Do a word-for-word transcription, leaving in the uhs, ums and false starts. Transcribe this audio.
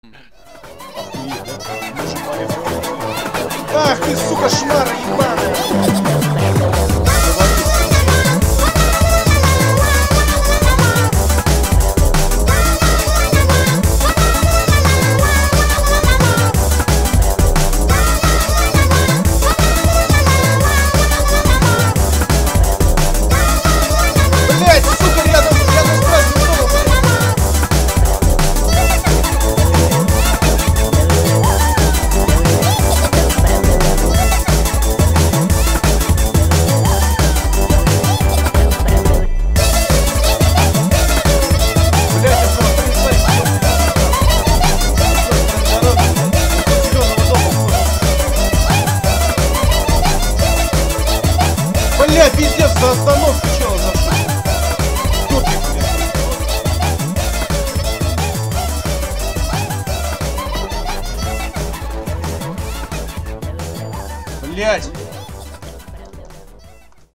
Ах ты, сука, шмара ебаная! Бля, пиздец, за остановку чела зашел. Кто ты, блядь? Блядь.